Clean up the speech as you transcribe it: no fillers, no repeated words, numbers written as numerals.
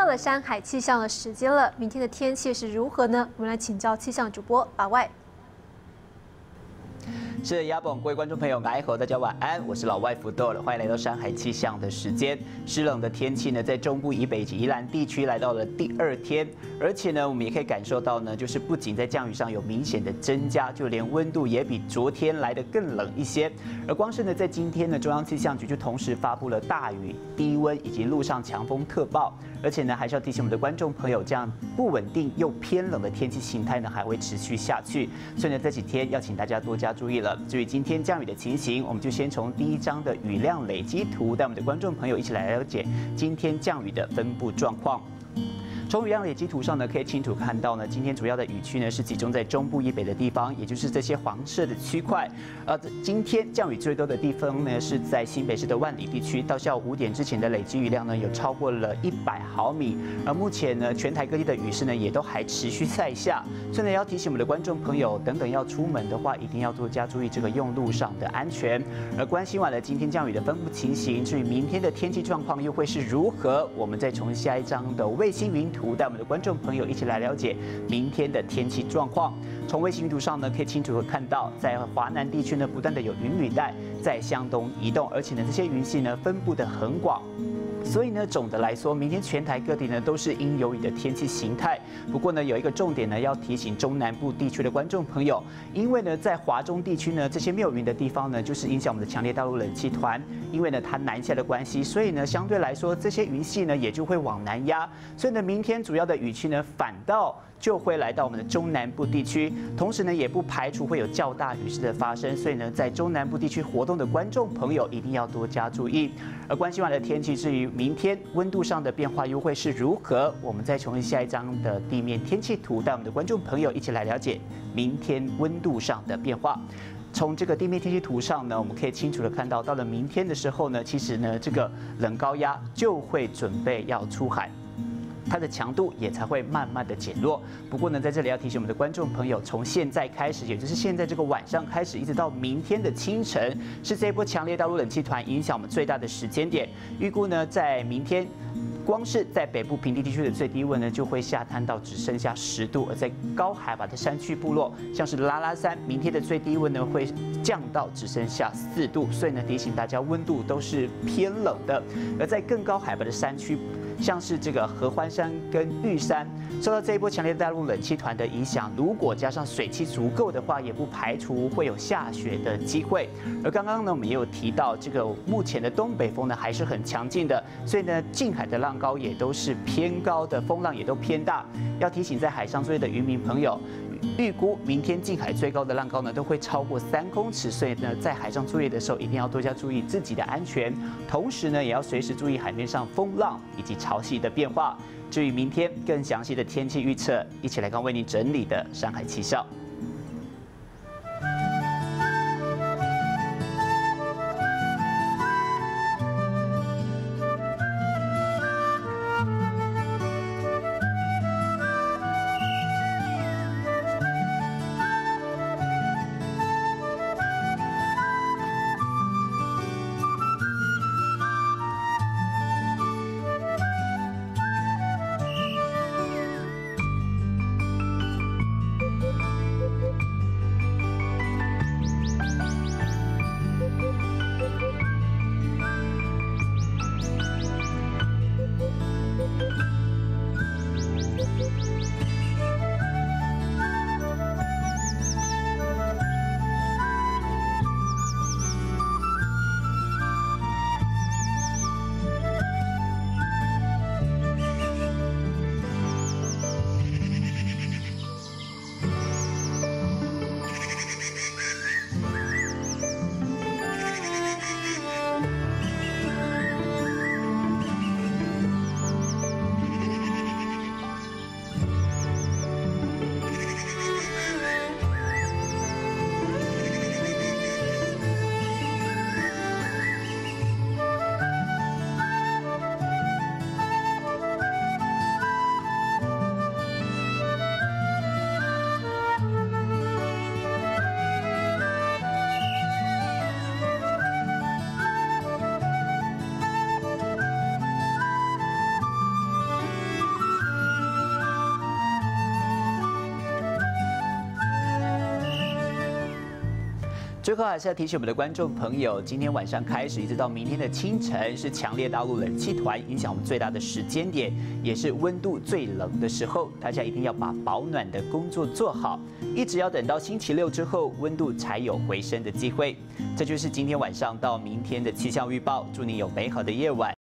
到了山海气象的时间了，明天的天气是如何呢？我们来请教气象主播把外。 是亚本，各位观众朋友，爱好大家晚安，我是老外福豆了，欢迎来到山海气象的时间。湿冷的天气呢，在中部以北及宜兰地区来到了第2天，而且呢，我们也可以感受到呢，就是不仅在降雨上有明显的增加，就连温度也比昨天来得更冷一些。而光是呢，在今天呢，中央气象局就同时发布了大雨、低温以及陆上强风特报，而且呢，还是要提醒我们的观众朋友，这样不稳定又偏冷的天气形态呢，还会持续下去。所以呢，这几天要请大家多加注意了。至于今天降雨的情形，我们就先从第1张的雨量累积图，带我们的观众朋友一起来了解今天降雨的分布状况。从雨量累积图上呢，可以清楚看到呢，今天主要的雨区呢是集中在中部以北的地方，也就是这些黄色的区块。今天降雨最多的地方呢是在新北市的万里地区，到下午5点之前的累积雨量呢有超过了100毫米。而目前呢，全台各地的雨势呢也都还持续在下，所以呢要提醒我们的观众朋友，等要出门的话，一定要多加注意这个用路上的安全。而关心完了今天降雨的分布情形，至于明天的天气状况又会是如何，我们再从下一张的卫星云图带我们的观众朋友一起来了解明天的天气状况。从卫星图上呢，可以清楚的看到，在华南地区呢，不断的有云雨带在向东移动，而且呢，这些云系呢分布的很广。所以呢，总的来说，明天全台各地呢都是阴有雨的天气形态。不过呢，有一个重点呢，要提醒中南部地区的观众朋友，因为呢，在华中地区呢，这些没有云的地方呢，就是影响我们的强烈大陆冷气团。因为呢，它南下的关系，所以呢，相对来说，这些云系呢也就会往南压。所以呢，明天主要的雨区呢，反倒就会来到我们的中南部地区，同时呢，也不排除会有较大雨势的发生。所以呢，在中南部地区活动的观众朋友一定要多加注意。而关心完的天气，至于明天温度上的变化又会是如何，我们再从下一张的地面天气图，带我们的观众朋友一起来了解明天温度上的变化。从这个地面天气图上呢，我们可以清楚的看到，到了明天的时候呢，其实呢，这个冷高压就会准备要出海。它的强度也才会慢慢的减弱。不过呢，在这里要提醒我们的观众朋友，从现在开始，也就是现在这个晚上开始，一直到明天的清晨，是这一波强烈大陆冷气团影响我们最大的时间点。预估呢，在明天，光是在北部平地地区的最低温呢，就会下探到只剩下10度；而在高海拔的山区部落，像是拉拉山，明天的最低温呢会降到只剩下4度。所以呢，提醒大家温度都是偏冷的。而在更高海拔的山区，像是这个合欢山跟玉山，受到这一波强烈大陆冷气团的影响，如果加上水汽足够的话，也不排除会有下雪的机会。而刚刚呢，我们也有提到，这个目前的东北风呢还是很强劲的，所以呢，近海的浪高也都是偏高的，风浪也都偏大。要提醒在海上作业的渔民朋友，预估明天近海最高的浪高呢都会超过3公尺，所以呢，在海上作业的时候一定要多加注意自己的安全，同时呢，也要随时注意海面上风浪以及潮汐的变化。至于明天更详细的天气预测，一起来看为您整理的山海气象。 最后还是要提醒我们的观众朋友，今天晚上开始一直到明天的清晨，是强烈大陆冷气团影响我们最大的时间点，也是温度最冷的时候。大家一定要把保暖的工作做好，一直要等到星期六之后，温度才有回升的机会。这就是今天晚上到明天的气象预报，祝你有美好的夜晚。